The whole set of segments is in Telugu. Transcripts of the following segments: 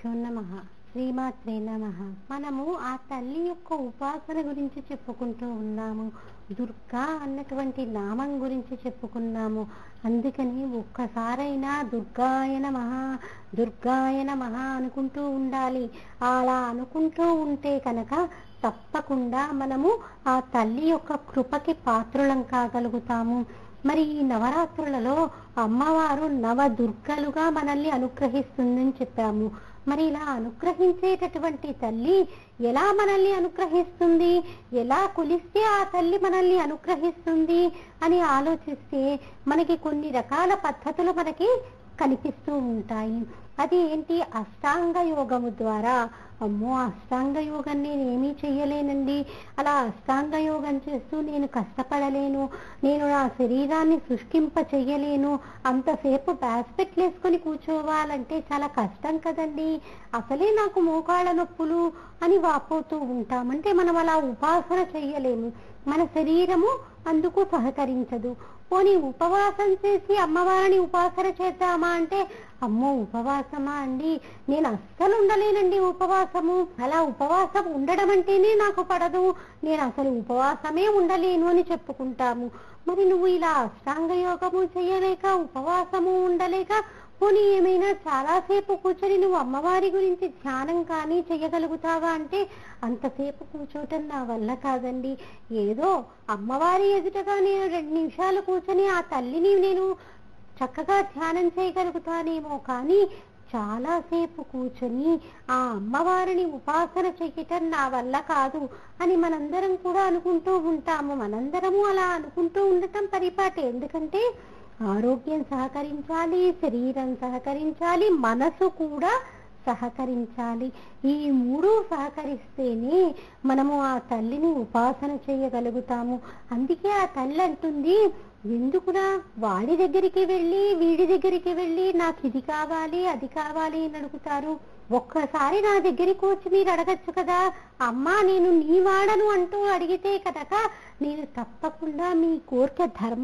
గురుభ్యో నమః. శ్రీమాత్రే నమః. మనము ఆ తల్లి యొక్క ఉపాసన గురించి చెప్పుకుంటూ ఉన్నాము. దుర్గా అన్నటువంటి నామం గురించి చెప్పుకున్నాము. అందుకని ఒక్కసారైనా దుర్గాయ నమః దుర్గాయ నమః అనుకుంటూ ఉండాలి. అలా అనుకుంటూ ఉంటే కనుక తప్పకుండా మనము ఆ తల్లి యొక్క కృపకి పాత్రులం కాగలుగుతాము. మరి ఈ నవరాత్రులలో అమ్మవారు నవదుర్గలుగా మనల్ని అనుగ్రహిస్తుందని చెప్పాము. మరి ఇలా అనుగ్రహించేటటువంటి తల్లి ఎలా మనల్ని అనుగ్రహిస్తుంది, ఎలా కొలిస్తే ఆ తల్లి మనల్ని అనుగ్రహిస్తుంది అని ఆలోచిస్తే మనకి కొన్ని రకాల పద్ధతులు మనకి కనిపిస్తూ ఉంటాయి. అది ఏంటి? అష్టాంగ యోగము ద్వారా. అమ్మో, అష్టాంగ యోగం నేను ఏమీ చెయ్యలేనండి, అలా అష్టాంగ యోగం చేస్తూ నేను కష్టపడలేను, నేను నా శరీరాన్ని శుష్కింప చెయ్యలేను, అంతసేపు బ్యాస్పెట్లు వేసుకొని కూర్చోవాలంటే చాలా కష్టం కదండి, అసలే నాకు మోకాళ్ళ నొప్పులు అని వాపోతూ ఉంటాం. అంటే మనం అలా ఉపాసన చెయ్యలేము, మన శరీరము అందుకు సహకరించదు. పోనీ ఉపవాసం చేసి అమ్మవారిని ఉపాసన చేద్దామా అంటే, అమ్మో ఉపవాసమా అండి, నేను అస్సలు ఉండలేనండి ఉపవాసము, అలా ఉపవాసం ఉండడం అంటేనే నాకు పడదు, నేను అసలు ఉపవాసమే ఉండలేను అని చెప్పుకుంటాము. మరి నువ్వు ఇలా అష్టాంగ యోగము చేయలేక, ఉపవాసము ఉండలేక, పోనీ ఏమైనా చాలాసేపు కూర్చొని నువ్వు అమ్మవారి గురించి ధ్యానం కానీ చేయగలుగుతావా అంటే, అంతసేపు కూర్చోటం నా వల్ల కాదండి. ఏదో అమ్మవారి ఎదుటగా నేను 2 నిమిషాలు కూర్చొని ఆ తల్లిని నేను చక్కగా ధ్యానం చేయగలుగుతానేమో, కానీ చాలాసేపు కూర్చొని ఆ అమ్మవారిని ఉపాసన చేయటం నా వల్ల కాదు అని మనందరం కూడా అనుకుంటూ ఉంటాము. మనందరము అలా అనుకుంటూ ఉండటం పరిపాటే. ఎందుకంటే ఆరోగ్యం సహకరించాలి, శరీరం సహకరించాలి, మనసు కూడా సహకరించాలి. ఈ 3 సహకరిస్తేనే మనము ఆ తల్లిని ఉపాసన చేయగలుగుతాము. అందుకే ఆ తల్లి అంటుంది, ఎందుకురా వాడి దగ్గరికి వెళ్ళి వీడి దగ్గరికి వెళ్ళి నాకు ఇది కావాలి అది కావాలి అని అడుగుతారు, ఒక్కసారి నా దగ్గరికి వచ్చి మీరు అడగచ్చు కదా, అమ్మా నేను నీ వాడను అంటూ అడిగితే కనుక నేను తప్పకుండా మీ కోరిక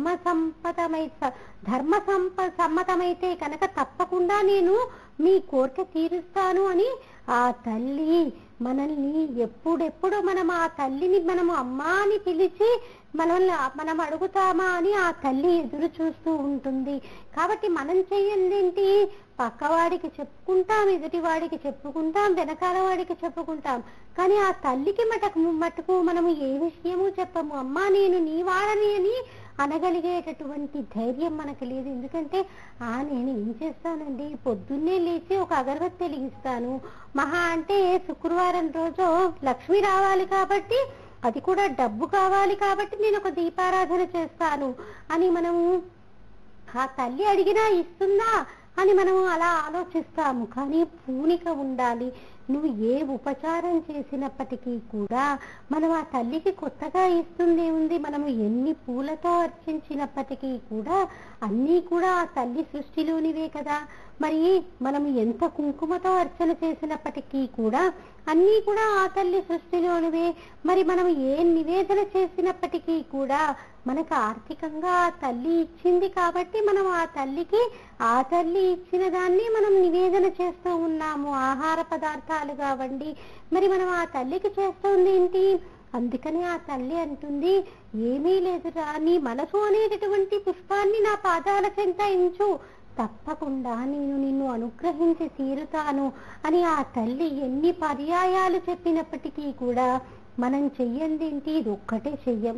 సమ్మతమైతే కనుక తప్పకుండా నేను మీ కోరిక తీరుస్తాను అని ఆ తల్లి మనల్ని ఎప్పుడెప్పుడు మనం ఆ తల్లిని మనము అమ్మా అని పిలిచి మనం అడుగుతామా అని ఆ తల్లి ఎదురు చూస్తూ ఉంటుంది. కాబట్టి మనం చెయ్యందేంటి? పక్కవాడికి చెప్పుకుంటాం, ఎదుటివాడికి చెప్పుకుంటాం, వెనకాల వాడికి చెప్పుకుంటాం, కానీ ఆ తల్లికి మటుకు మనము ఏ విషయము చెప్పము. అమ్మా నేను నీ వాడని అని అనగలిగేటటువంటి ధైర్యం మనకు లేదు. ఎందుకంటే నేను ఏం చేస్తానండి, పొద్దున్నే లేచి ఒక అగరబత్తి వెలిగిస్తాను, మహా అంటే శుక్రవారం రోజు లక్ష్మి రావాలి కాబట్టి, అది కూడా డబ్బు కావాలి కాబట్టి నేను ఒక దీపారాధన చేస్తాను అని మనము ఆ తల్లి అడిగినా ఇస్తుందా అని మనము అలా ఆలోచిస్తాము. కానీ పూనిక ఉండాలి. నువ్వు ఏ ఉపచారం చేసినప్పటికీ కూడా మనం ఆ తల్లికి కొత్తగా ఇస్తుంది ఉంది. మనము ఎన్ని పూలతో అర్చించినప్పటికీ కూడా అన్నీ కూడా ఆ తల్లి సృష్టిలోనివే కదా. మరి మనం ఎంత కుంకుమతో అర్చన చేసినప్పటికీ కూడా అన్నీ కూడా ఆ తల్లి సృష్టిలోనివే. మరి మనం ఏ నివేదన చేసినప్పటికీ కూడా మనకు ఆర్థికంగా ఆ తల్లి ఇచ్చింది కాబట్టి మనం ఆ తల్లికి ఆ తల్లి ఇచ్చిన దాన్ని మనం నివేదన చేస్తూ ఉన్నాము, ఆహార పదార్థాలు కావండి. మరి మనం ఆ తల్లికి చేస్తుంది ఏంటి? అందుకని ఆ తల్లి అంటుంది, ఏమీ లేదురా, నీ మనసు అనేటటువంటి పుష్పాన్ని నా పాదాల చెంత ఇంచు, తప్పకుండా నేను నిన్ను అనుగ్రహించి తీరుతాను అని ఆ తల్లి ఎన్ని పర్యాయాలు చెప్పినప్పటికీ కూడా మనం చెయ్యందేంటి? ఇది ఒక్కటే చెయ్యం.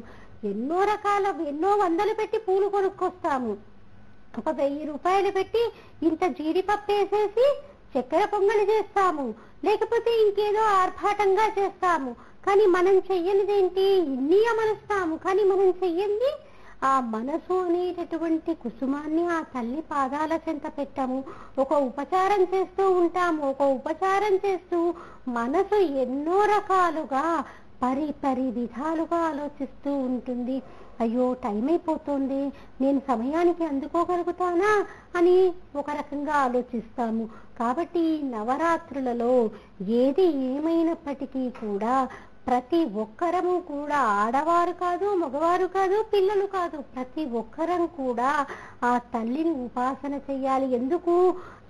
ఎన్నో వందలు పెట్టి పూలు కొనుక్కొస్తాము, ఒక 1000 రూపాయలు పెట్టి ఇంత జీడిపప్పు వేసేసి చక్కెర పొంగలి చేస్తాము, లేకపోతే ఇంకేదో ఆర్భాటంగా చేస్తాము. కానీ మనం చెయ్యనిదేంటి? ఇన్ని అమలుస్తాము, కానీ మనం చెయ్యండి ఆ మనసు అనేటటువంటి కుసుమాన్ని ఆ తల్లి పాదాల చెంత పెట్టాము. ఒక ఉపచారం చేస్తూ ఉంటాము, ఒక ఉపచారం చేస్తూ మనసు ఎన్నో రకాలుగా పరి విధాలుగా ఆలోచిస్తూ ఉంటుంది. అయ్యో టైం అయిపోతుంది, నేను సమయానికి అందుకోగలుగుతానా అని ఒక రకంగా ఆలోచిస్తాము. కాబట్టి నవరాత్రులలో ఏది ఏమైనప్పటికీ కూడా ప్రతి ఒక్కరము కూడా, ఆడవారు కాదు, మగవారు కాదు, పిల్లలు కాదు, ప్రతి ఒక్కరం కూడా ఆ తల్లిని ఉపాసన చెయ్యాలి. ఎందుకు?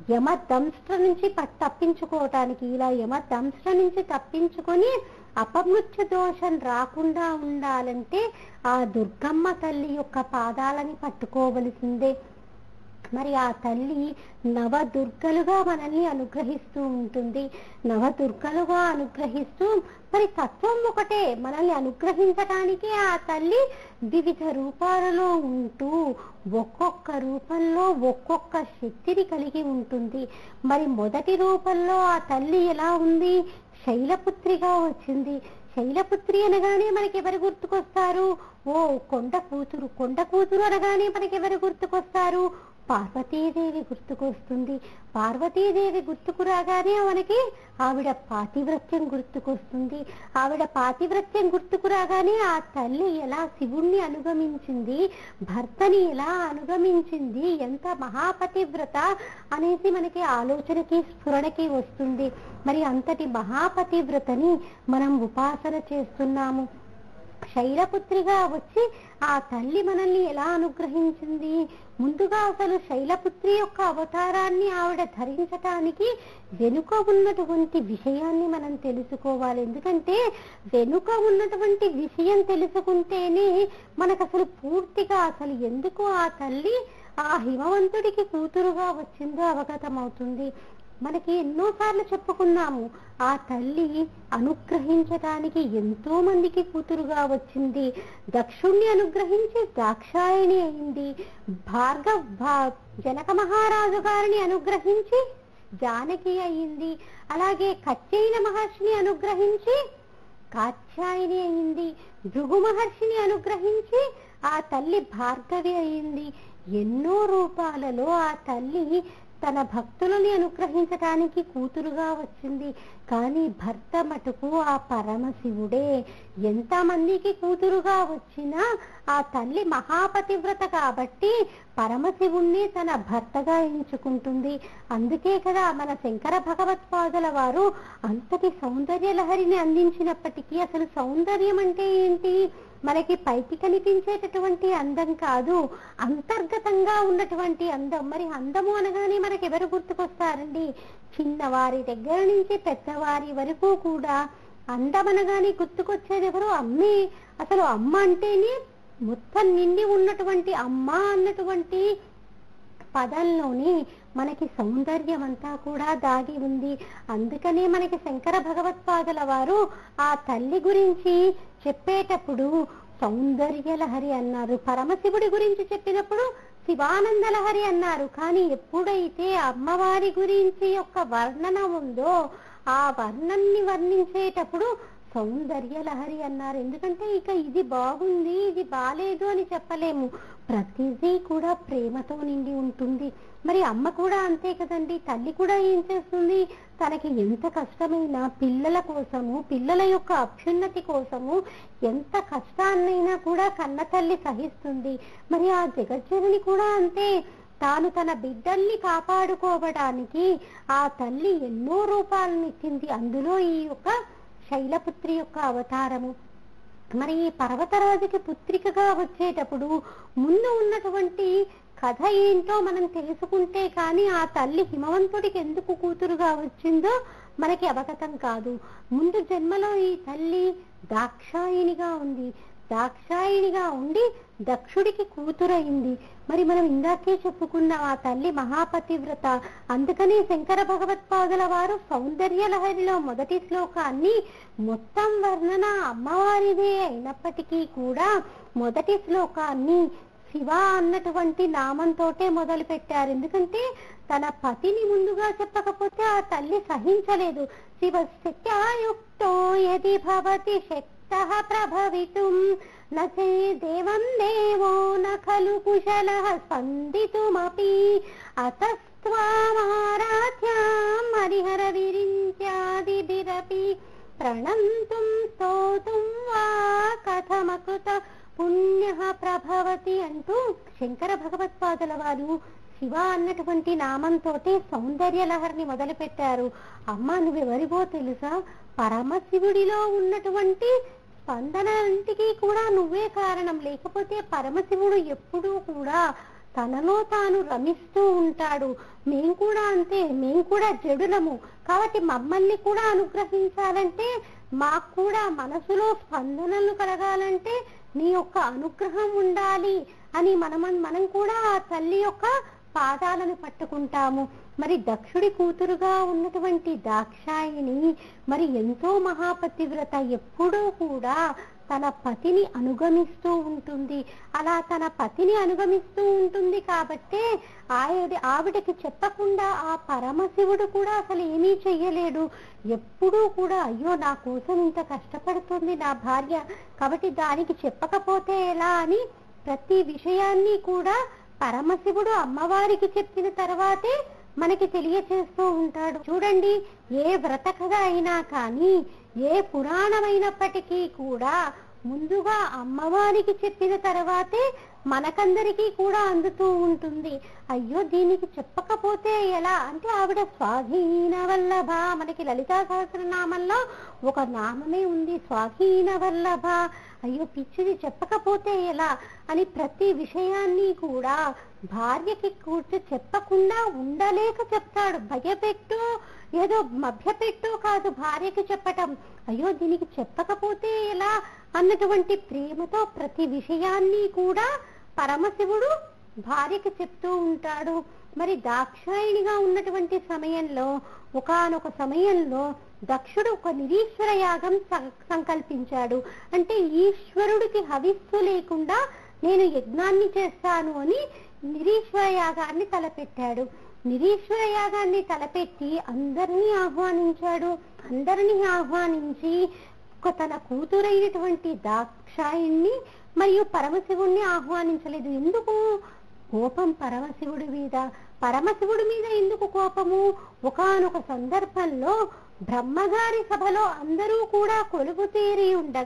యమదంష్ట్ర నుంచి తప్పించుకోవటానికి, ఇలా యమదంష్ట్ర నుంచి తప్పించుకొని అపమృత్యు దోషం రాకుండా ఉండాలంటే ఆ దుర్గమ్మ తల్లి యొక్క పాదాలని పట్టుకోవలసిందే. మరి ఆ తల్లి నవదుర్గలుగా మనల్ని అనుగ్రహిస్తూ ఉంటుంది. నవదుర్గలుగా అనుగ్రహిస్తూ మరి తత్వం ఒకటే, మనల్ని అనుగ్రహించటానికి ఆ తల్లి వివిధ రూపాలలో ఉంటూ ఒక్కొక్క రూపంలో ఒక్కొక్క శక్తిని కలిగి ఉంటుంది. మరి మొదటి రూపంలో ఆ తల్లి ఎలా ఉంది? శైలపుత్రిగా వచ్చింది. శైలపుత్రి అనగానే మనకి ఎవరు గుర్తుకొస్తారు? ఓ కొండ కూతురు. కొండ కూతురు అనగానే మనకి ఎవరు గుర్తుకొస్తారు? పార్వతీదేవి గుర్తుకొస్తుంది. పార్వతీదేవి గుర్తుకు రాగానే మనకి ఆవిడ పాతివ్రత్యం గుర్తుకొస్తుంది. ఆవిడ పాతివ్రత్యం గుర్తుకు రాగానే ఆ తల్లి ఎలా శివుణ్ణి అనుగమించింది, భర్తని ఎలా అనుగమించింది, ఎంత మహాపతివ్రత అనేసి మనకి ఆలోచనకి స్ఫురణకి వస్తుంది. మరి అంతటి మహాపతివ్రతని మనం ఉపాసన చేస్తున్నాము. శైలపుత్రిగా వచ్చి ఆ తల్లి మనల్ని ఎలా అనుగ్రహించింది? ముందుగా అసలు శైలపుత్రి యొక్క అవతారాన్ని ఆవిడ ధరించటానికి వెనుక ఉన్నటువంటి విషయాన్ని మనం తెలుసుకోవాలి. ఎందుకంటే వెనుక ఉన్నటువంటి విషయం తెలుసుకుంటేనే మనకు అసలు పూర్తిగా అసలు ఎందుకు ఆ తల్లి ఆ హిమవంతుడికి కూతురుగా వచ్చిందో అవగతమవుతుంది. మనకి ఎన్నోసార్లు చెప్పుకున్నాము, ఆ తల్లి అనుగ్రహించడానికి ఎంతో మందికి కూతురుగా వచ్చింది. దక్షుణ్ణి అనుగ్రహించి దాక్షాయణి అయింది. జనక మహారాజు గారిని అనుగ్రహించి జానకి అయింది. అలాగే కచ్చైన మహర్షిని అనుగ్రహించి కాత్యాయని అయింది. భృగు మహర్షిని అనుగ్రహించి ఆ తల్లి భార్గవి అయింది. ఎన్నో రూపాలలో ఆ తల్లి తన భక్తులని అనుగ్రహించడానికి కూతురుగా వచ్చింది. కానీ భర్త మటుకు ఆ పరమశివుడే. ఎంతమందికి కూతురుగా వచ్చినా ఆ తల్లి మహాపతివ్రత కాబట్టి పరమశివుణ్ణి తన భర్తగా ఎంచుకుంటుంది. అందుకే కదా మన శంకర భగవత్పాదుల వారు అంతటి సౌందర్య లహరిని అందించినప్పటికీ అసలు సౌందర్యం అంటే ఏంటి? మనకి పైకి కనిపించేటటువంటి అందం కాదు, అంతర్గతంగా ఉన్నటువంటి అందం. మరి అందము అనగానే మనకి ఎవరు గుర్తుకొస్తారండి? చిన్నవారి దగ్గర నుంచి పెద్దవారి వరకు కూడా అందం అనగానే గుర్తుకొచ్చేది ఎవరు? అమ్మే. అసలు అమ్మ అంటేనే మొత్తం నిండి ఉన్నటువంటి అమ్మ అన్నటువంటి పదంలోని మనకి సౌందర్యం అంతా కూడా దాగి ఉంది. అందుకనే మనకి శంకర భగవత్పాదుల వారు ఆ తల్లి గురించి చెప్పేటప్పుడు సౌందర్య లహరి అన్నారు. పరమశివుడి గురించి చెప్పినప్పుడు శివానంద లహరి అన్నారు. కానీ ఎప్పుడైతే అమ్మవారి గురించి యొక్క వర్ణన ఉందో ఆ వర్ణన్ని వర్ణించేటప్పుడు సౌందర్య లహరి అన్నారు. ఎందుకంటే ఇక ఇది బాగుంది, ఇది బాలేదు అని చెప్పలేము. ప్రతిదీ కూడా ప్రేమతో నిండి ఉంటుంది. మరి అమ్మ కూడా అంతే కదండి. తల్లి కూడా ఏం చేస్తుంది? తనకి ఎంత కష్టమైనా పిల్లల కోసము, పిల్లల యొక్క అభ్యున్నతి కోసము ఎంత కష్టాన్నైనా కూడా కన్న తల్లి సహిస్తుంది. మరి ఆ జగజ్జనని కూడా అంతే. తాను తన బిడ్డల్ని కాపాడుకోవడానికి ఆ తల్లి ఎన్నో రూపాలను ఇచ్చింది. అందులో ఈ యొక్క శైలపుత్రి యొక్క అవతారము. మరి ఈ పర్వతరాజుకి పుత్రికగా వచ్చేటప్పుడు ముందు ఉన్నటువంటి కథ ఏంటో మనం తెలుసుకుంటే కానీ ఆ తల్లి హిమవంతుడికి ఎందుకు కూతురుగా వచ్చిందో మనకి అవగతం కాదు. ముందు జన్మలో ఈ తల్లి దాక్షాయినిగా ఉంది. దాక్షాయినిగా ఉండి దక్షుడికి కూతురైంది. మరి మనం ఇందాకే చెప్పుకున్నాం ఆ తల్లి మహాపతివ్రత. అందుకని శంకర భగవత్పాదుల వారు సౌందర్య లహరిలో మొదటి శ్లోకాన్ని మొత్తం వర్ణన అమ్మవారిదే అయినప్పటికీ కూడా మొదటి శ్లోకాన్ని శివ అన్నటువంటి నామంతోటే మొదలు పెట్టారు. ఎందుకంటే తన పతిని ముందుగా చెప్పకపోతే ఆ తల్లి సహించలేదు. శివశ్చయుక్తో యది భవతి శక్తః ప్రభవితుం నచే దేవం దేవో న ఖలు కుశలః స్పందితుమపి అతస్త్వామారాధ్యాం హరిహర విరించాదిభిరపి ప్రణంతుం స్తోతుం వా కథమకృత పుణ్య ప్రభవతి అంటూ శంకర భగవత్పాదుల వారు శివ అన్నటువంటి నామంతో సౌందర్య లహరిని మొదలు పెట్టారు. అమ్మ నువ్వెవరివో తెలుసా? పరమశివుడిలో ఉన్నటువంటి స్పందనంటికి కూడా నువ్వే కారణం. లేకపోతే పరమశివుడు ఎప్పుడూ కూడా తనలో తాను రమిస్తూ ఉంటాడు. మేము కూడా అంతే, మేము కూడా జడులము. కాబట్టి మమ్మల్ని కూడా అనుగ్రహించాలంటే, మాకు కూడా మనసులో స్పందనలు కలగాలంటే నీ యొక్క అనుగ్రహం ఉండాలి అని మనం కూడా ఆ తల్లి యొక్క పాదాలను పట్టుకుంటాము. మరి దక్షుడి కూతురుగా ఉన్నటువంటి దాక్షాయిని మరి ఎంతో మహాపతివ్రత, ఎప్పుడూ కూడా తన పతిని అనుగమిస్తూ ఉంటుంది. అలా తన పతిని అనుగమిస్తూ ఉంటుంది కాబట్టే ఆవిడకి చెప్పకుండా ఆ పరమశివుడు కూడా అసలు ఏమీ చెయ్యలేడు. ఎప్పుడూ కూడా అయ్యో నా కోసం ఇంత కష్టపడుతుంది నా భార్య, కాబట్టి దానికి చెప్పకపోతే ఎలా అని ప్రతి విషయాన్ని కూడా పరమశివుడు అమ్మవారికి చెప్పిన తర్వాతే మనకి తెలియచేస్తూ ఉంటాడు. చూడండి, ఏ వ్రత కథ అయినా కానీ, ఏ పురాణమైనప్పటికీ కూడా ముందుగా అమ్మవారికి చెప్పిన తర్వాతే మనకందరికీ కూడా అందుతూ ఉంటుంది. అయ్యో దీనికి చెప్పకపోతే ఎలా అంటే ఆవిడ స్వాధీన వల్లభ. మనకి లలితా సహస్రనామంలో ఒక నామమే ఉంది, స్వాధీన వల్లభ. అయ్యో పిచ్చిది, చెప్పకపోతే ఎలా అని ప్రతి విషయాన్ని కూడా భార్యకి కూర్చో చెప్పకుండా ఉండలేక చెప్తాడు. భయపెట్టు, ఏదో మభ్యపెట్టు కాదు భార్యకి చెప్పటం. అయ్యో దీనికి చెప్పకపోతే ఎలా అన్నటువంటి ప్రేమతో ప్రతి విషయాన్ని కూడా పరమశివుడు భార్యకి చెప్తూ ఉంటాడు. మరి దాక్షాయినిగా ఉన్నటువంటి సమయంలో ఒకానొక సమయంలో దక్షుడు ఒక నిరీశ్వర యాగం సంకల్పించాడు. అంటే ఈశ్వరుడికి హవిస్సు లేకుండా నేను యజ్ఞాన్ని చేస్తాను అని నిరీశ్వర యాగాన్ని తలపెట్టాడు. నిరీశ్వర యాగాన్ని తలపెట్టి అందరినీ ఆహ్వానించాడు. అందరినీ ఆహ్వానించి తన కూతురైనటువంటి దాక్షాయిని మరియు పరమశివుణ్ణి ఆహ్వానించలేదు. ఎందుకు? కోపం పరమశివుడి మీద. పరమశివుడి మీద ఎందుకు కోపము? ఒకానొక సందర్భంలో బ్రహ్మగారి సభలో అందరూ కూడా కొలువు తీరి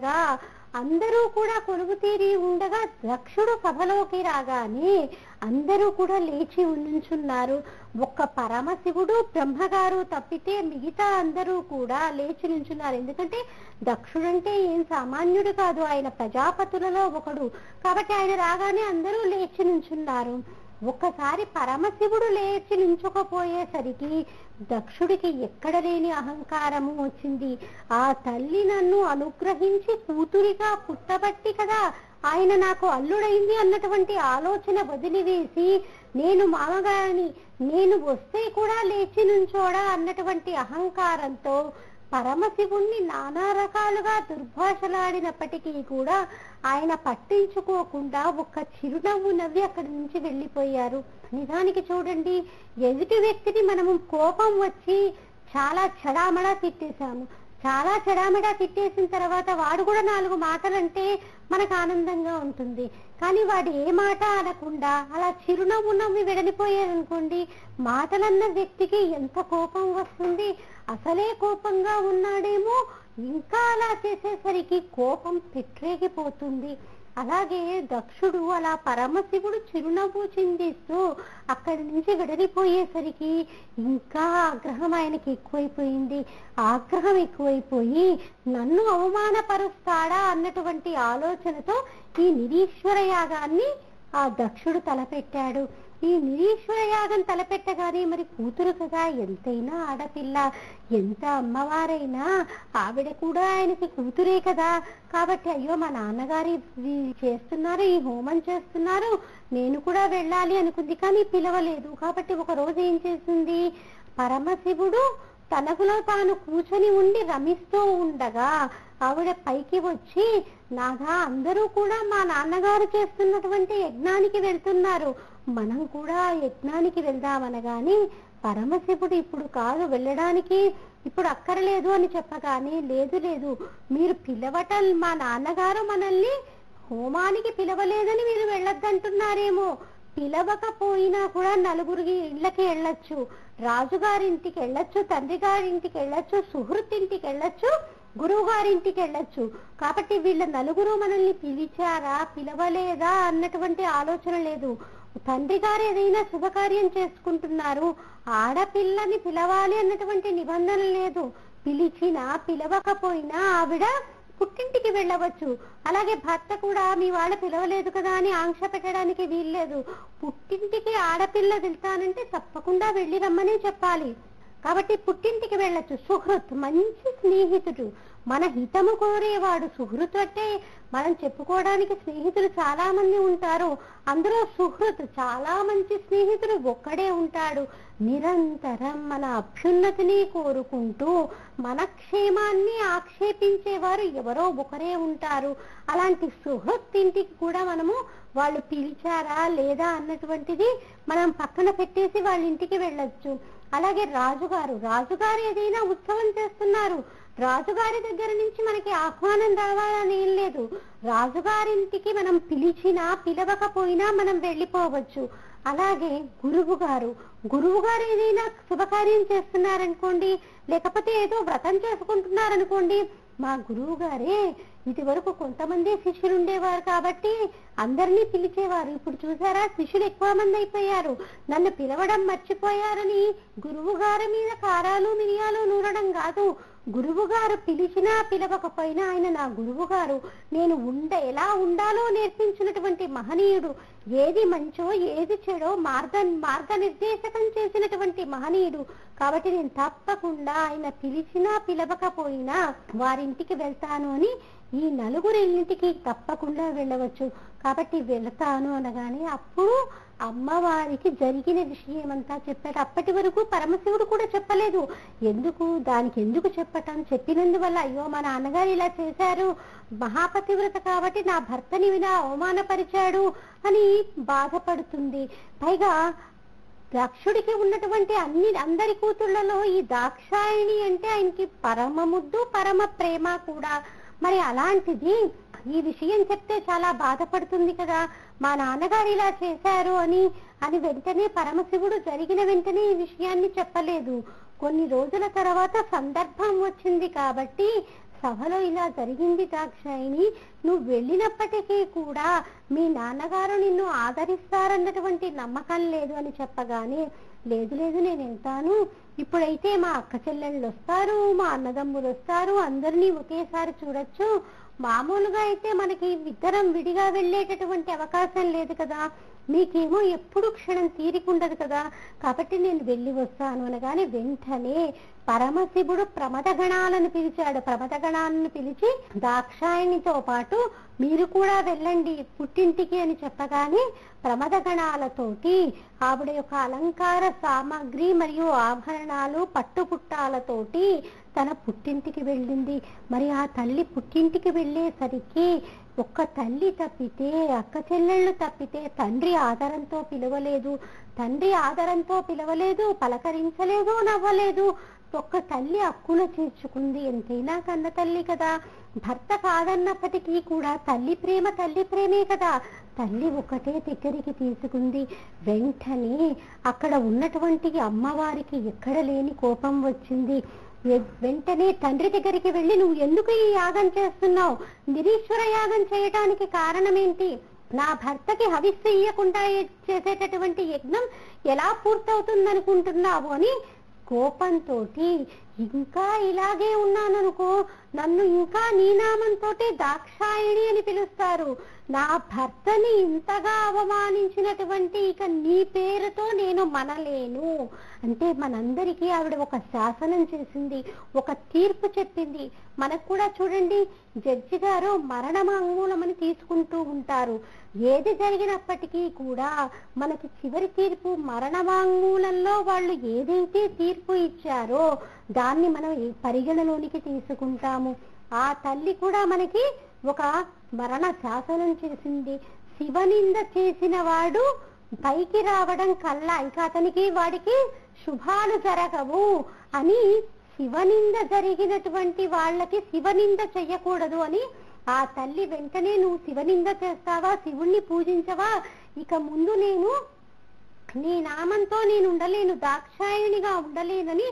ఉండగా దక్షుడు సభలోకి రాగానే అందరూ కూడా లేచి నుంచున్నారు. ఒక్క పరమశివుడు బ్రహ్మగారు తప్పితే మిగతా అందరూ కూడా లేచి నుంచున్నారు. ఎందుకంటే దక్షుడంటే ఏం సామాన్యుడు కాదు, ఆయన ప్రజాపతులలో ఒకడు. కాబట్టి ఆయన రాగానే అందరూ లేచి నుంచున్నారు. ఒక్కసారి పరమశివుడు లేచి నించకపోయేసరికి దక్షుడికి ఎక్కడ లేని అహంకారము వచ్చింది. ఆ తల్లి నన్ను అనుగ్రహించి కూతురిగా పుట్టబట్టి కదా ఆయన నాకు అల్లుడైంది అన్నటువంటి ఆలోచన వదిలివేసి, నేను మామగారిని, నేను వస్తే కూడా లేచి నుంచోడా అన్నటువంటి అహంకారంతో పరమశివుణ్ణి నానా రకాలుగా దుర్భాషలాడినప్పటికీ కూడా ఆయన పట్టించుకోకుండా ఒక్క చిరునవ్వు నవ్వి అక్కడి నుంచి వెళ్ళిపోయారు. నిజానికి చూడండి, ఎదుటి వ్యక్తిని మనము కోపం వచ్చి చాలా చెడామడా తిట్టేశాము. చాలా చెడామడా తిట్టేసిన తర్వాత వాడు కూడా 4 మాటలంటే మనకు ఆనందంగా ఉంటుంది. కానీ వాడు ఏ మాట అనకుండా అలా చిరునవ్వు నవ్వి వెడలిపోయారనుకోండి, మాటలన్న వ్యక్తికి ఎంత కోపం వస్తుంది. అసలే కోపంగా ఉన్నాడేమో, ఇంకా అలా చేసేసరికి కోపం పెట్టరేగిపోతుంది. అలాగే దక్షుడు అలా పరమశివుడు చిరునవ్వు చిందిస్తూ అక్కడి నుంచి వెడలిపోయేసరికి ఇంకా ఆగ్రహం ఆయనకి ఎక్కువైపోయింది. ఆగ్రహం ఎక్కువైపోయి నన్ను అవమానపరుస్తాడా అన్నటువంటి ఆలోచనతో ఈ నిరీశ్వర యాగాన్ని ఆ దక్షుడు తలపెట్టాడు. ఈ నిరీశ్వర యాగం తలపెట్టగానే మరి కూతురు కదా, ఎంతైనా ఆడపిల్ల, ఎంత అమ్మవారైనా ఆవిడ కూడా ఆయనకి కూతురే కదా. కాబట్టి అయ్యో మా నాన్నగారి చేస్తున్నారు, ఈ హోమం చేస్తున్నారు, నేను కూడా వెళ్ళాలి అనుకుంది. కానీ పిలవలేదు. కాబట్టి ఒక రోజు ఏం చేసింది, పరమశివుడు తనకులో తాను కూర్చొని ఉండి రమిస్తూ ఉండగా ఆవిడ పైకి వచ్చి, నాగా అందరూ కూడా మా నాన్నగారు చేస్తున్నటువంటి యజ్ఞానికి వెళ్తున్నారు, మనం కూడా యజ్ఞానికి వెళ్దామనగాని పరమశివుడు ఇప్పుడు కాదు వెళ్ళడానికి, ఇప్పుడు అక్కర్లేదు అని చెప్పగానే, లేదు లేదు మీరు పిలవటం, మా నాన్నగారు మనల్ని హోమానికి పిలవలేదని మీరు వెళ్ళొద్దంటున్నారేమో. పిలవకపోయినా కూడా 4 ఇళ్ళకి వెళ్ళొచ్చు, రాజుగారింటికి వెళ్ళొచ్చు, తండ్రి గారింటికి వెళ్ళొచ్చు, సుహృత్తింటికి వెళ్ళొచ్చు, గురువు గారింటికి వెళ్ళొచ్చు. కాబట్టి వీళ్ళ 4 మనల్ని పిలిచారా పిలవలేదా అన్నటువంటి ఆలోచన లేదు. తండ్రి గారు ఏదైనా శుభకార్యం చేసుకుంటున్నారు, ఆడపిల్లని పిలవాలి అన్నటువంటి నిబంధన లేదు. పిలిచినా పిలవకపోయినా ఆవిడ పుట్టింటికి వెళ్ళవచ్చు. అలాగే భర్త కూడా మీ వాళ్ళ పిలవలేదు కదా అని ఆంక్ష పెట్టడానికి వీల్లేదు. పుట్టింటికి ఆడపిల్ల వెళ్తానంటే తప్పకుండా వెళ్ళి రమ్మనే చెప్పాలి. కాబట్టి పుట్టింటికి వెళ్ళొచ్చు. సుహృత్ మంచి స్నేహితుడు, మన హితము కోరేవాడు. సుహృత్ అంటే మనం చెప్పుకోవడానికి స్నేహితులు చాలా మంది ఉంటారు, అందులో సుహృత్ చాలా మంచి స్నేహితుడు ఒక్కడే ఉంటాడు. నిరంతరం మన అభ్యున్నతిని కోరుకుంటూ మన క్షేమాన్ని ఆక్షేపించేవారు ఎవరో ఒకరే ఉంటారు. అలాంటి సుహృత్ ఇంటికి కూడా మనము వాళ్ళు పిలిచారా లేదా అన్నటువంటిది మనం పక్కన పెట్టేసి వాళ్ళ ఇంటికి వెళ్ళొచ్చు. అలాగే రాజుగారు ఏదైనా ఉత్సవం చేస్తున్నారు, రాజుగారి దగ్గర నుంచి మనకి ఆహ్వానం రావాలని ఏం లేదు. రాజుగారింటికి మనం పిలిచినా పిలవకపోయినా మనం వెళ్ళిపోవచ్చు. అలాగే గురువు గారు ఏదైనా శుభకార్యం చేస్తున్నారనుకోండి, లేకపోతే ఏదో వ్రతం చేసుకుంటున్నారనుకోండి, మా గురువు గారే ఇది వరకు కొంతమంది శిష్యులు ఉండేవారు కాబట్టి అందరినీ పిలిచేవారు. ఇప్పుడు చూసారా, శిష్యులు ఎక్కువ మంది అయిపోయారు, నన్ను పిలవడం మర్చిపోయారని గురువు గారి మీద కారాలు మిరియాలు నూరడం కాదు. గురువు గారు పిలిచినా పిలవకపోయినా ఆయన నా గురువు గారు, నేను ఎలా ఉండాలో నేర్పించినటువంటి మహనీయుడు, ఏది మంచో ఏది చెడో మార్గనిర్దేశకం చేసినటువంటి మహనీయుడు. కాబట్టి నేను తప్పకుండా ఆయన పిలిచినా పిలవకపోయినా వారింటికి వెళ్తాను అని ఈ నలుగురింటికి తప్పకుండా వెళ్ళవచ్చు. కాబట్టి వెళతాను అనగానే అప్పుడు అమ్మవారికి జరిగిన విషయం అంతా చెప్పాడు. అప్పటి వరకు పరమశివుడు కూడా చెప్పలేదు. దానికి ఎందుకు చెప్పినందువల్ల అయ్యో మా నాన్నగారు ఇలా చేశారు, మహాపతివ్రత కాబట్టి నా భర్తని వినా అవమానపరిచాడు అని బాధపడుతుంది. పైగా దక్షుడికి ఉన్నటువంటి అందరి కూతుళ్లలో ఈ దాక్షాయిణి అంటే ఆయనకి పరమ ముద్దు పరమ ప్రేమ కూడా. మరి అలాంటిది ఈ విషయం చెప్తే చాలా బాధపడుతుంది కదా, మా నాన్నగారు ఇలా చేశారు అని వెంటనే పరమశివుడు జరిగిన వెంటనే ఈ విషయాన్ని చెప్పలేదు. కొన్ని రోజుల తర్వాత సందర్భం వచ్చింది కాబట్టి సభలో ఇలా జరిగింది దాక్షాయిని, నువ్వు వెళ్ళినప్పటికీ కూడా మీ నాన్నగారు నిన్ను ఆదరిస్తారన్నటువంటి నమ్మకం లేదు అని చెప్పగానే, లేదు నేను వెళ్తాను, ఇప్పుడైతే మా అక్క చెల్లెళ్ళు వస్తారు, మా అన్నదమ్ములు వస్తారు, అందరినీ ఒకేసారి చూడొచ్చు. మామూలుగా అయితే మనకి ఇద్దరం విడిగా వెళ్ళేటటువంటి అవకాశం లేదు కదా, మీకేమో ఎప్పుడు క్షణం తీరికుండదు కదా, కాబట్టి నేను వెళ్ళి వస్తాను అనగానే వెంటనే పరమశివుడు ప్రమదగణాలను పిలిచాడు. ప్రమదగణాలను పిలిచి దాక్షాయినితో పాటు మీరు కూడా వెళ్ళండి పుట్టింటికి అని చెప్పగానే ప్రమదగణాలతోటి ఆవిడ యొక్క అలంకార సామాగ్రి మరియు ఆభరణాలు పట్టుపుట్టాలతోటి తన పుట్టింటికి వెళ్ళింది. మరి ఆ తల్లి పుట్టింటికి వెళ్ళేసరికి ఒక్క తల్లి తప్పితే, అక్క చెల్లెళ్ళు తప్పితే తండ్రి ఆదరంతో పిలవలేదు, పలకరించలేదు, నవ్వలేదు. ఒక్క తల్లి అక్కున చేర్చుకుంది. ఎంతైనా కన్న తల్లి కదా, భర్త కాదన్నప్పటికీ కూడా తల్లి ప్రేమే కదా. తల్లి ఒకటే దగ్గరికి తీసుకుంది. వెంటనే అక్కడ ఉన్నటువంటి అమ్మవారికి ఎక్కడ లేని కోపం వచ్చింది. వెంటనే తండ్రి దగ్గరికి వెళ్ళి, నువ్వు ఎందుకు ఈ యాగం చేస్తున్నావు, నిరీశ్వర యాగం చేయడానికి కారణం ఏంటి, నా భర్తకి హవిస్సు ఇయ్యకుండా చేసేటటువంటి యజ్ఞం ఎలా పూర్తవుతుందనుకుంటున్నావు అని కోపంతో, ఇంకా ఇలాగే ఉన్నాననుకో నన్ను ఇంకా నీ నామంతో దాక్షాయిణి అని పిలుస్తారు, నా భర్తని ఇంతగా అవమానించినటువంటి ఇక నీ పేరుతో నేను మనలేను అంటే మనందరికీ ఆవిడ ఒక శాసనం చేసింది, ఒక తీర్పు చెప్పింది. మనకు కూడా చూడండి, జడ్జి గారు మరణమాంగూలమని తీసుకుంటూ ఉంటారు. ఏది జరిగినప్పటికీ కూడా మనకి చివరి తీర్పు మరణవాంగ్మూలంలో వాళ్ళు ఏదైతే తీర్పు ఇచ్చారో దాన్ని మనం పరిగణలోనికి తీసుకుంటాము. ఆ తల్లి కూడా మనకి ఒక మరణ శాసనం చేసింది. శివనింద చేసిన వాడు పైకి రావడం కల్లా ఇక వాడికి శుభాలు జరగవు అని, శివనింద జరిగినటువంటి వాళ్ళకి శివనింద చెయ్యకూడదు అని ఆ తల్లి వెంటనే, నువ్వు శివనింద చేస్తావా, శివుణ్ణి పూజించవా, ఇక ముందు నీ నామంతో నేను ఉండలేను, దాక్షాయిణిగా ఉండలేనని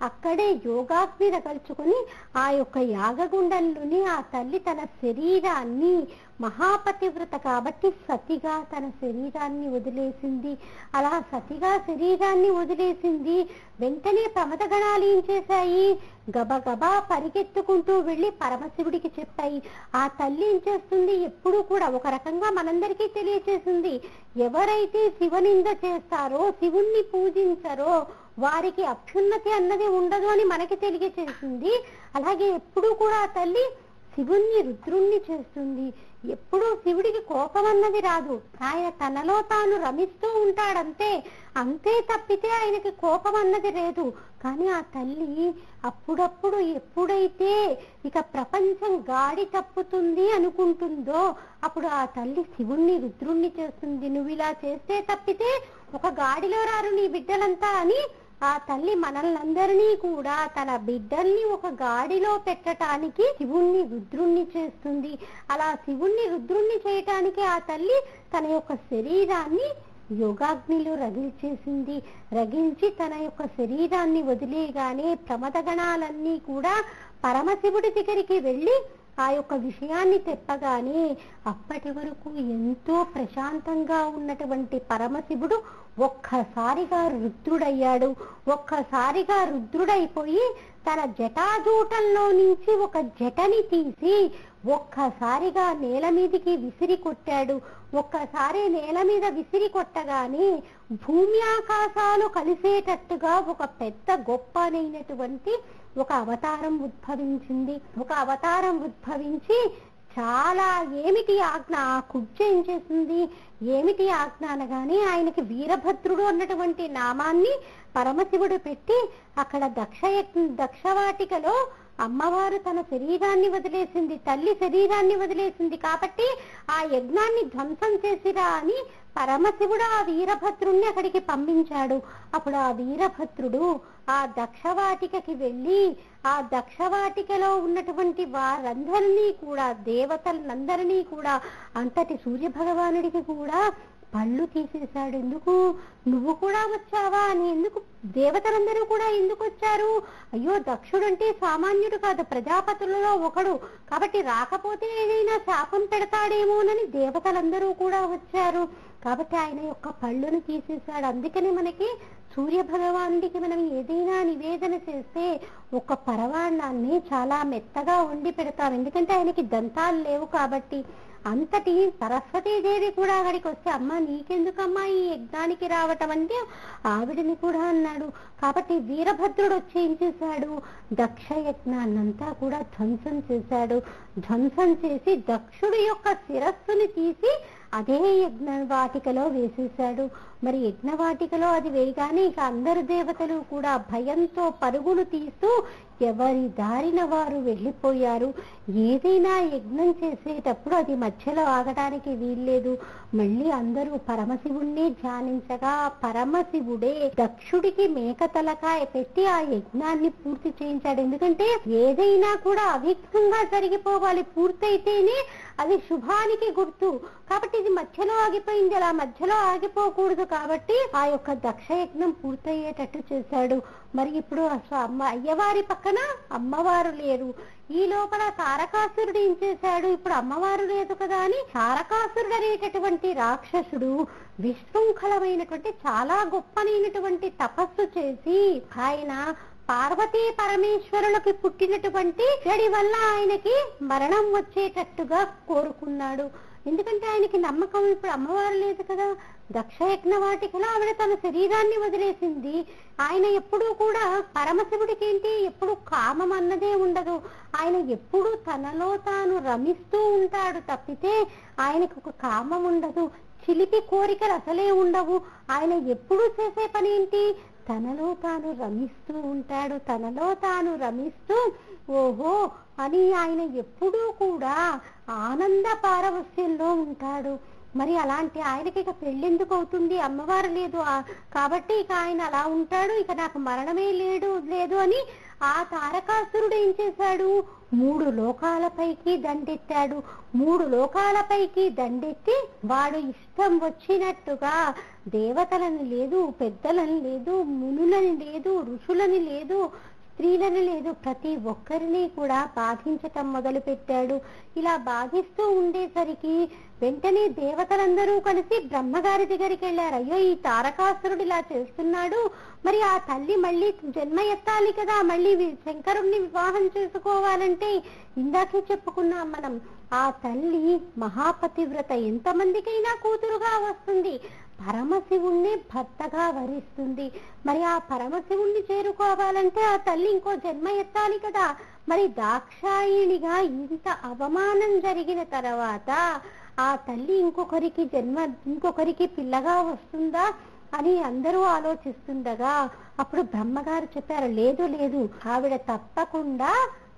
అక్కడే యోగాగ్ని రగల్చుకొని ఆ యొక్క యాగగుండంలోని ఆ తల్లి తన శరీరాన్ని, మహాపతివ్రత కాబట్టి సతిగా తన శరీరాన్ని వదిలేసింది. అలా సతిగా శరీరాన్ని వదిలేసింది. వెంటనే ప్రమదగణాలు ఏం చేశాయి? గబగబా పరిగెత్తుకుంటూ వెళ్ళి పరమశివుడికి చెప్పాయి. ఆ తల్లి ఏం చేస్తుంది? ఎప్పుడు కూడా ఒక రకంగా మనందరికీ తెలియచేసింది, ఎవరైతే శివనింద చేస్తారో, శివుణ్ణి పూజించరో వారికి అభ్యున్నతి అన్నది ఉండదు అని మనకి తెలియచేసింది. అలాగే ఎప్పుడు కూడా ఆ తల్లి శివుణ్ణి రుద్రుణ్ణి చేస్తుంది. ఎప్పుడూ శివుడికి కోపం అన్నది రాదు. ఆయన తనలో తాను రమిస్తూ ఉంటాడంతే, అంతే తప్పితే ఆయనకి కోపం అన్నది లేదు. కానీ ఆ తల్లి అప్పుడప్పుడు ఎప్పుడైతే ఇక ప్రపంచం గాడి తప్పుతుంది అనుకుంటుందో అప్పుడు ఆ తల్లి శివుణ్ణి రుద్రుణ్ణి చేస్తుంది. నువ్వు ఇలా చేస్తే తప్పితే ఒక గాడిలో రారు నీ బిడ్డలంతా అని ఆ తల్లి మనల్నందరినీ కూడా తన బిడ్డల్ని ఒక గాడిలో పెట్టడానికి శివుణ్ణి రుద్రుణ్ణి చేస్తుంది. అలా శివుణ్ణి రుద్రుణ్ణి చేయటానికి ఆ తల్లి తన యొక్క శరీరాన్ని యోగాగ్నిలో రగిల్చేసింది. రగిల్చి తన యొక్క శరీరాన్ని వదిలేగానే ప్రమదగణాలన్నీ కూడా పరమశివుడి దగ్గరికి వెళ్ళి ఆ యొక్క విషయాన్ని తెప్పగానే అప్పటి వరకు ఎంతో ప్రశాంతంగా ఉన్నటువంటి పరమశివుడు ఒక్కసారిగా రుద్రుడయ్యాడు. ఒక్కసారిగా రుద్రుడైపోయి తన జటాజూటంలో నుంచి ఒక జటని తీసి ఒక్కసారిగా నేల మీదికి విసిరి కొట్టాడు. ఒక్కసారి నేల మీద విసిరి కొట్టగానే భూమి ఆకాశాలు కలిసేటట్టుగా ఒక పెద్ద గొప్పనైనటువంటి ఒక అవతారం ఉద్భవించింది. ఒక అవతారం ఉద్భవించి చాలా ఏమిటి ఆజ్ఞ, ఆ కుబ్జ ఏం చేసింది? ఏమిటి ఆజ్ఞ అనగానే ఆయనకి వీరభద్రుడు అన్నటువంటి నామాన్ని పరమశివుడు పెట్టి అక్కడ దక్షవాటికలో అమ్మవారు తన శరీరాన్ని వదిలేసింది, తల్లి శరీరాన్ని వదిలేసింది కాబట్టి ఆ యజ్ఞాన్ని ధ్వంసం చేసిరా అని పరమశివుడు ఆ వీరభద్రుణ్ణి అక్కడికి పంపించాడు. అప్పుడు ఆ వీరభద్రుడు ఆ దక్షవాటికకి వెళ్ళి ఆ దక్షవాటికలో ఉన్నటువంటి వారందరినీ కూడా, దేవతలందరినీ కూడా, అంతటి సూర్య భగవానుడికి కూడా పళ్ళు తీసేశాడు. ఎందుకు? నువ్వు కూడా వచ్చావా అని. ఎందుకు? దేవతలందరూ కూడా ఎందుకు వచ్చారు? అయ్యో, దక్షుడంటే సామాన్యుడు కాదు, ప్రజాపతులలో ఒకడు కాబట్టి రాకపోతే ఏదైనా శాపం పెడతాడేమోనని దేవతలందరూ కూడా వచ్చారు. కాబట్టి ఆయన యొక్క పళ్ళును తీసేశాడు. అందుకని మనకి సూర్య భగవానుడికి మనం ఏదైనా నివేదన చేస్తే ఒక పరవాణాన్ని చాలా మెత్తగా వండి పెడతాం. ఎందుకంటే ఆయనకి దంతాలు లేవు కాబట్టి. అంతటి సరస్వతీదేవి కూడా అక్కడికి వస్తే అమ్మ నీకెందుకమ్మా ఈ యజ్ఞానికి రావటం అంటే ఆవిడని కూడా అన్నాడు. కాబట్టి వీరభద్రుడు వచ్చి ఏం చేశాడు? దక్ష యజ్ఞాన్నంతా కూడా ధ్వంసం చేశాడు. ధ్వంసం చేసి దక్షుడి యొక్క శిరస్సుని తీసి అదే యజ్ఞవాటికలో వేసేశాడు. మరి యజ్ఞవాటికలో అది వేయగానే ఇక అందరు దేవతలు కూడా భయంతో పరుగులు తీస్తూ ఎవరి దారిన వారు వెళ్ళిపోయారు. ఏదైనా యజ్ఞం చేసేటప్పుడు అది మధ్యలో ఆగడానికి వీల్లేదు. మళ్ళీ అందరూ పరమశివుణ్ణి ధ్యానించగా పరమశివుడే దక్షుడికి మేక తలకాయ పెట్టి ఆ యజ్ఞాన్ని పూర్తి చేయించాడు. ఎందుకంటే ఏదైనా కూడా అవిఘ్నంగా జరిగిపోవాలి, పూర్తయితేనే అది శుభానికి గుర్తు. కాబట్టి ఇది మధ్యలో ఆగిపోయింది, అలా మధ్యలో ఆగిపోకూడదు. కాబట్టి ఆ యొక్క దక్ష యజ్ఞం పూర్తయ్యేటట్టు చేశాడు. మరి ఇప్పుడు అయ్యవారి పక్కన అమ్మవారు లేరు. ఈ లోపల తారకాసురుడు ఏం చేశాడు? ఇప్పుడు అమ్మవారు లేదు కదా అని తారకాసురుడు అనేటటువంటి రాక్షసుడు విశృంఖలమైనటువంటి చాలా గొప్పనైనటువంటి తపస్సు చేసి ఆయన పార్వతీ పరమేశ్వరులకి పుట్టినటువంటి చెడి వల్ల ఆయనకి మరణం వచ్చేటట్టుగా కోరుకున్నాడు. ఎందుకంటే ఆయనకి నమ్మకం, ఇప్పుడు అమ్మవారు లేదు కదా. దక్షయజ్ఞ వాటికలో ఆవిడ తన శరీరాన్ని వదిలేసింది. ఆయన ఎప్పుడూ కూడా పరమశివుడికి ఏంటి, ఎప్పుడు కామం అన్నదే ఉండదు. ఆయన ఎప్పుడు తనలో తాను రమిస్తూ ఉంటాడు తప్పితే ఆయనకు ఒక కామం ఉండదు, చిలిపి కోరికలు అసలే ఉండవు. ఆయన ఎప్పుడు చేసే పని ఏంటి? తనలో తాను రమిస్తూ ఉంటాడు. తనలో తాను రమిస్తూ ఓహో అని ఆయన ఎప్పుడూ కూడా ఆనంద పారవస్యంలో ఉంటాడు. మరి అలాంటి ఆయనకి ఇక పెళ్ళెందుకు అవుతుంది? అమ్మవారు లేదు కాబట్టి ఇక ఆయన అలా ఉంటాడు, ఇక నాకు మరణమే లేదు అని ఆ తారకాసురుడు ఏం చేశాడు? 3 లోకాలపైకి దండెత్తాడు. 3 లోకాలపైకి దండెత్తి వాడు ఇష్టం వచ్చినట్టుగా దేవతలని లేదు, పెద్దలని లేదు, మునులని లేదు, ఋషులని లేదు, స్త్రీలను లేదు, ప్రతి ఒక్కరిని కూడా బాధించటం మొదలు పెట్టాడు. ఇలా బాధిస్తూ ఉండేసరికి వెంటనే దేవతలందరూ కలిసి బ్రహ్మగారి దగ్గరికి వెళ్ళారు. అయ్యో, ఈ తారకాసురుడు ఇలా చేస్తున్నాడు, మరి ఆ తల్లి మళ్ళీ జన్మ ఎత్తాలి కదా, మళ్ళీ శంకరుణ్ణి వివాహం చేసుకోవాలంటే ఇందాకే చెప్పుకున్నాం మనం, ఆ తల్లి మహాపతివ్రత, ఎంతమందికైనా కూతురుగా వస్తుంది, పరమశివుణ్ణి భర్తగా వరిస్తుంది. మరి ఆ పరమశివుణ్ణి చేరుకోవాలంటే ఆ తల్లి ఇంకో జన్మ ఎత్తాలి కదా. మరి దాక్షాయిణిగా ఇంత అవమానం జరిగిన తర్వాత ఆ తల్లి ఇంకొకరికి పిల్లగా వస్తుందా అని అందరూ ఆలోచిస్తుండగా అప్పుడు బ్రహ్మగారు చెప్పారు, లేదు లేదు, ఆవిడ తప్పకుండా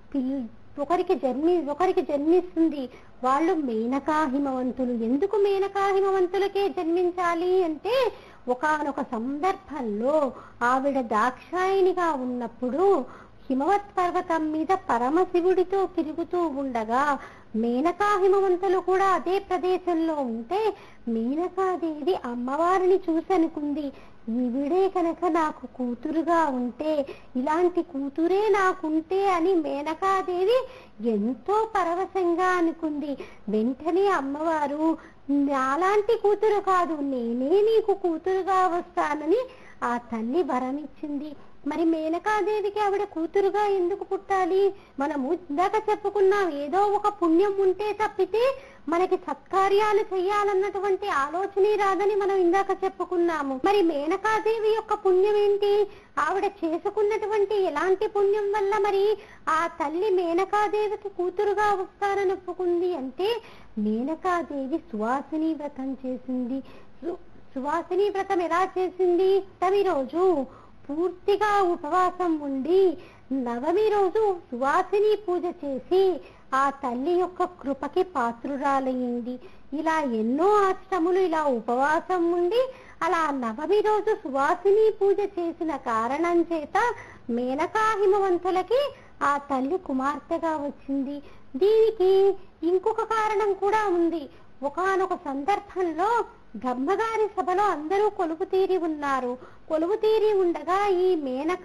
ఒకరికి జన్మిస్తుంది. వాళ్ళు మేనకా హిమవంతులు. ఎందుకు మేనకా హిమవంతులకే జన్మించాలి అంటే, ఒకానొక సందర్భంలో ఆవిడ దాక్షాయినిగా ఉన్నప్పుడు హిమవత్ పర్వతం మీద పరమశివుడితో తిరుగుతూ ఉండగా మేనకా హిమవంతులు కూడా అదే ప్రదేశంలో ఉంటే మేనకాదేవి అమ్మవారిని చూసి అనుకుంది, ఈవిడే కనుక నాకు కూతురుగా ఉంటే, ఇలాంటి కూతురే నాకుంటే అని మేనకాదేవి ఎంతో పరవశంగా అనుకుంది. వెంటనే అమ్మవారు, అలాంటి కూతురు కాదు, నేనే నీకు కూతురుగా వస్తానని ఆ తల్లి వరమిచ్చింది. మరి మేనకాదేవికి ఆవిడ కూతురుగా ఎందుకు పుట్టాలి? మనము ఇందాక చెప్పుకున్నాం, ఏదో ఒక పుణ్యం ఉంటే తప్పితే మనకి సత్కార్యాలు చెయ్యాలన్నటువంటి ఆలోచనే రాదని మనం ఇందాక చెప్పుకున్నాము. మరి మేనకాదేవి యొక్క పుణ్యం ఏంటి? ఆవిడ చేసుకున్నటువంటి ఎలాంటి పుణ్యం వల్ల మరి ఆ తల్లి మేనకాదేవికి కూతురుగా వస్తారని ఒప్పుకుంది అంటే, మేనకాదేవి సువాసిని వ్రతం చేసింది. సువాసిని వ్రతం ఎలా చేసింది? తమి రోజు పూర్తిగా ఉపవాసం ఉండి నవమి రోజు సువాసిని పూజ చేసి ఆ తల్లి యొక్క కృపకి పాత్రురాలయ్యింది. ఇలా ఎన్నో అష్టములు ఇలా ఉపవాసం ఉండి అలా నవమి రోజు సువాసిని పూజ చేసిన కారణం చేత మేనకా హిమవంతులకి ఆ తల్లి కుమార్తెగా వచ్చింది. దీనికి ఇంకొక కారణం కూడా ఉంది. ఒకానొక సందర్భంలో బ్రహ్మగారి సభలో అందరూ కొలువు తీరి ఉన్నారు. కొలువు తీరి ఉండగా ఈ మేనక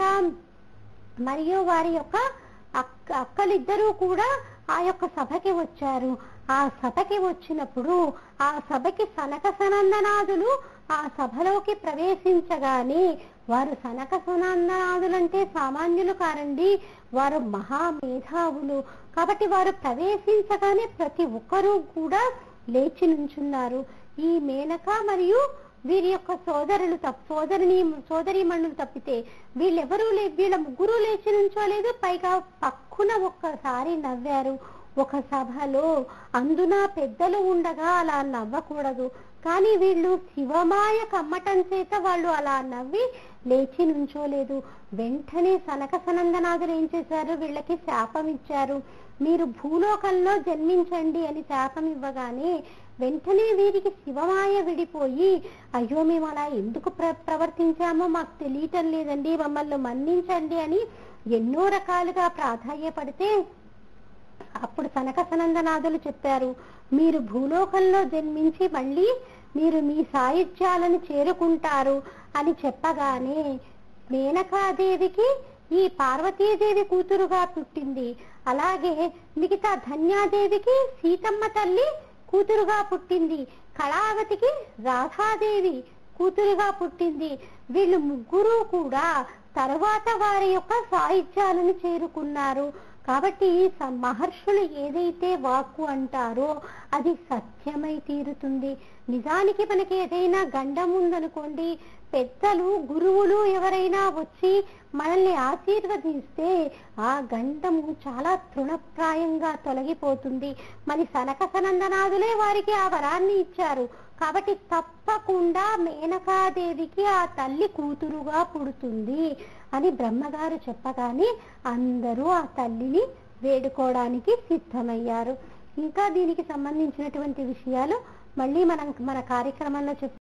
మరియు వారి యొక్క అక్కలిద్దరూ కూడా ఆ యొక్క సభకి వచ్చారు. ఆ సభకి వచ్చినప్పుడు ఆ సభకి సనక సనందనాదులు ఆ సభలోకి ప్రవేశించగానే, వారు సనక సనందనాదులంటే సామాన్యులు కారండి, వారు మహామేధావులు. కాబట్టి వారు ప్రవేశించగానే ప్రతి ఒక్కరూ కూడా లేచి నుంచున్నారు. ఈ మేనక మరియు వీరి యొక్క సోదరిమణులు తప్పితే వీళ్ళ ముగ్గురు లేచి నుంచోలేదు. పైగా పక్కున ఒక్కసారి నవ్వారు. ఒక సభలో అందున పెద్దలు ఉండగా అలా నవ్వకూడదు, కానీ వీళ్ళు శివమాయ కమ్మటం చేత వాళ్ళు అలా నవ్వి లేచి నుంచోలేదు. వెంటనే సనక సనందనాథులు ఏం చేశారు? వీళ్ళకి శాపం ఇచ్చారు, మీరు భూలోకంలో జన్మించండి అని శాపం ఇవ్వగానే వెంటనే వీరికి శివమాయ విడిపోయి, అయ్యో మేము అలా ఎందుకు ప్రవర్తించామో మాకు తెలియటం లేదండి, మమ్మల్ని మన్నించండి అని ఎన్నో రకాలుగా ప్రాధాన్యపడితే అప్పుడు సనక సనందనాథులు చెప్పారు, మీరు భూలోకంలో జన్మించి మళ్ళీ మీరు మీ సాయుధ్యాలను చేరుకుంటారు అని చెప్పగానే మేనకాదేవికి ఈ పార్వతీదేవి కూతురుగా పుట్టింది. అలాగే మిగతా ధన్యాదేవికి సీతమ్మ తల్లి కూతురుగా పుట్టింది. కళావతికి రాధాదేవి కూతురుగా పుట్టింది. వీళ్ళు ముగ్గురు కూడా తరువాత వారి యొక్క సాయుధ్యాలను చేరుకున్నారు. కాబట్టి మహర్షులు ఏదైతే వాక్కు అంటారో అది సత్యమై తీరుతుంది. నిజానికి మనకి ఏదైనా గండం ఉందనుకోండి, పెద్దలు గురువులు ఎవరైనా వచ్చి మనల్ని ఆశీర్వదిస్తే ఆ గండము చాలా తృణప్రాయంగా తొలగిపోతుంది. మరి సనక సనందనాథులే వారికి ఆ వరాన్ని ఇచ్చారు. కాబట్టి తప్పకుండా మేనకాదేవికి ఆ తల్లి కూతురుగా పుడుతుంది అని బ్రహ్మగారు చెప్పగానే అందరూ ఆ తల్లిని వేడుకోవడానికి సిద్ధమయ్యారు. ఇంకా దీనికి సంబంధించినటువంటి విషయాలు మళ్ళీ మన కార్యక్రమంలో